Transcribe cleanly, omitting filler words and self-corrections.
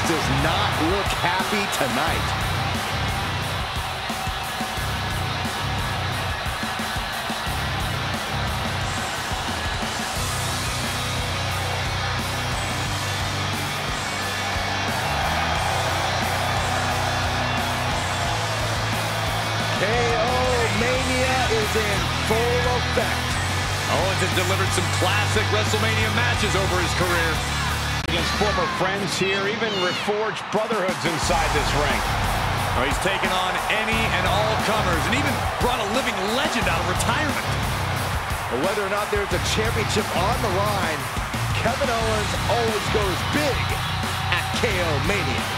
does not look happy tonight. Is in full effect. Owens has delivered some classic WrestleMania matches over his career. Against former friends here, even reforged brotherhoods inside this ring. Oh, he's taken on any and all comers and even brought a living legend out of retirement. But whether or not there's a championship on the line, Kevin Owens always goes big at KO Mania.